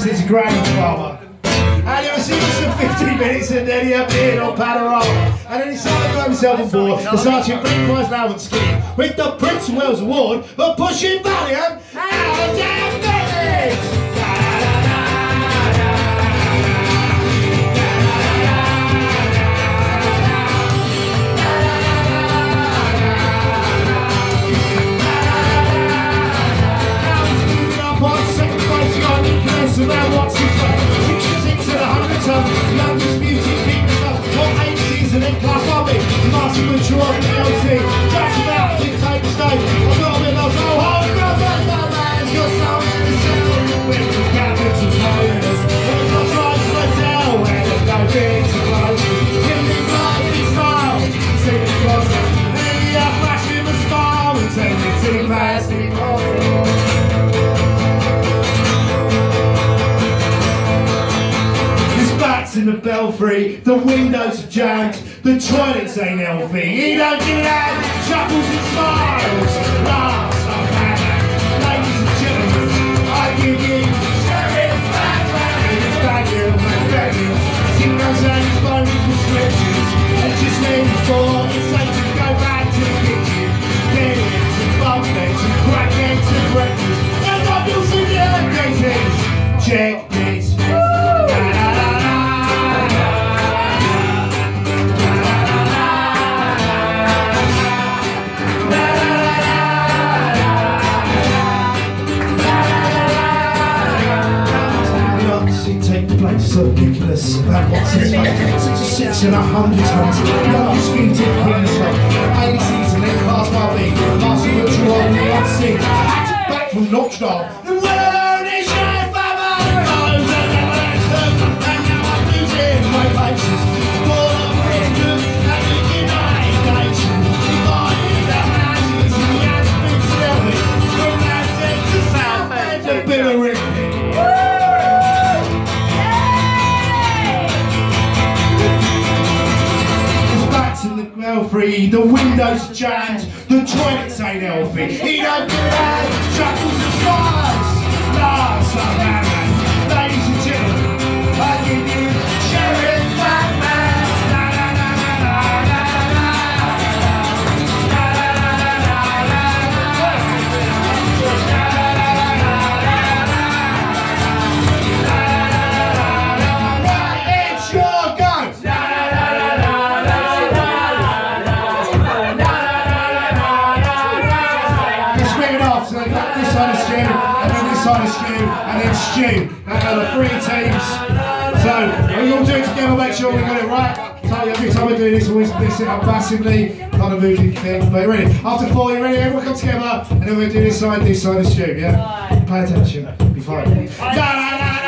says a granny farmer. And he was singing for 15 minutes and then he appeared on Panorama. And then he started got himself on board the Sergeant Blink Prize Allowance scheme with the Prince of Wales Award for pushing Valiant out of damn village. Around what's his face, 66 and 100 tons, the undisputed king of stuff, what 8 season in class army, the master butcher of the LC, just about to take the stage, I've got a bit of so hard, brother, man's got sound in the center, with the cabinets and players, when the tribes went down, where there's no big surprise, give me blood in style, sing the closet, maybe I flash him a smile, and take me to the plastic hole. In the belfry, the windows are jammed, the toilets ain't healthy. He don't get out, chuckles and smiles. Laughs, I'm Fatman. Ladies and gentlemen, I give you Sheriff Fatman. It's back here, my friends. He knows how he's phony prescriptions. It just means for it's safe to go back to the kitchen. Millions and bunk beds and crack eggs and breakfast. And I'm using the irrigators. Check this. So ridiculous about what's his face. 66 and 100 tons, the undisputed king of stuff. 8 season in class by me, master butcher on the unseen. Hatchet back from Knockdown. The winner is Sheriff Fatman. And now I'm losing my patience. Born of Britain and the United Nations. Divided our masses in the Essex Valley. From Essex to South End to Billericay. Free, the windows jammed, the toilets ain't healthy. He don't get out, chuckles and smiles. Laughs, I'm Fatman. Ladies and gentlemen, I give you Sheriff Fatman. La la la la la la la. It's your go. And then Stu, the 3 teams. So we all do it together, make sure we got it right. So every time we do this, always miss it up massively. Kind of moving thing, but ready. After 4, you ready? Everyone come together, and then we'll do this side of Stu, yeah? Pay attention, be fine.